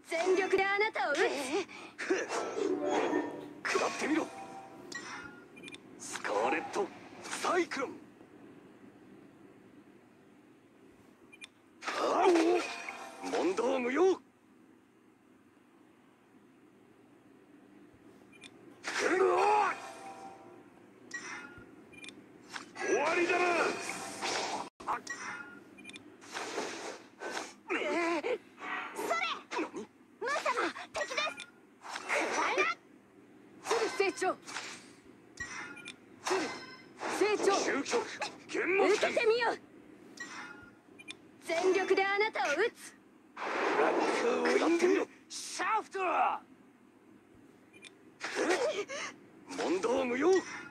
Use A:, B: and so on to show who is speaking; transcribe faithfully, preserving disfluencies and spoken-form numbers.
A: 全力であなたを撃つ。
B: 食らってみろ。スカーレットサイクロン。モンドームよ。終わりだな。
A: 成長成長
B: 究極剣
A: 受けてみよう。全力であなたを撃つ。
B: ブラックウィングシャフト。モンドームよ。